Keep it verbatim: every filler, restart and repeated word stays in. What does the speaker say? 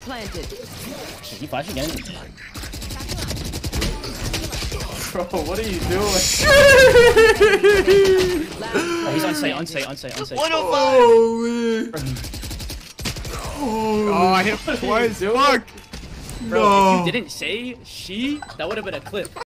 planted. Is he flashing again? Bro, what are you doing? Oh, he's on site, on site, on site, on site. one oh five! Oh, oh, I hit him twice. Fuck! Bro, No. if you didn't say she, that would have been a clip.